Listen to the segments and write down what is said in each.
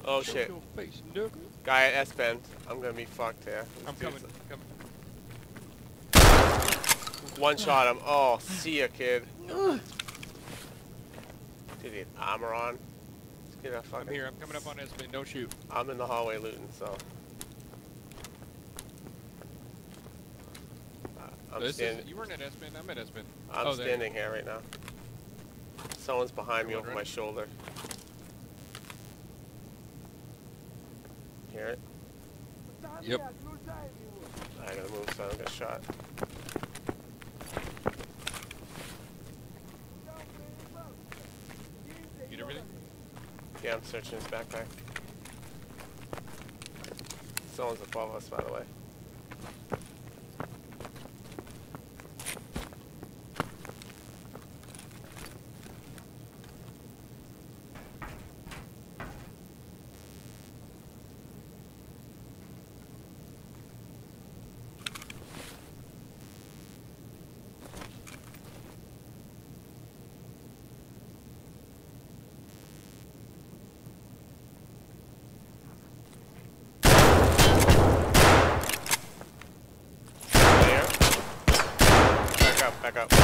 Oh Show shit. your face, nigga. Guy at S-Bend. I'm gonna be fucked here. I'm coming. I'm coming. One shot him. Oh, see ya, kid. Did he have armor on? Let's get a fucking... I'm here. I'm coming up on S-Bend. Don't shoot. I'm in the hallway looting, so... I'm standing... You weren't at S-Bend. I'm at S-Bend. I'm standing here right now. Someone's behind me over my shoulder. Hear it? Yep. I gotta move so I don't get shot. Get everything? Yeah, I'm searching his backpack. Someone's above us, by the way. Back up.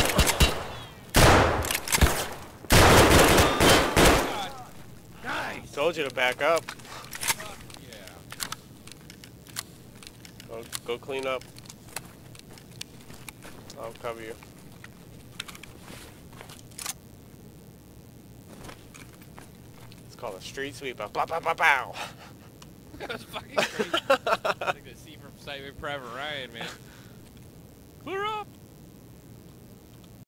Nice. Told you to back up. Yeah. Go clean up. I'll cover you. It's called a Streetsweeper. Blah blah blah bow. That's fucking crazy. It's like the scene from Saving Private Ryan, man. Clear up.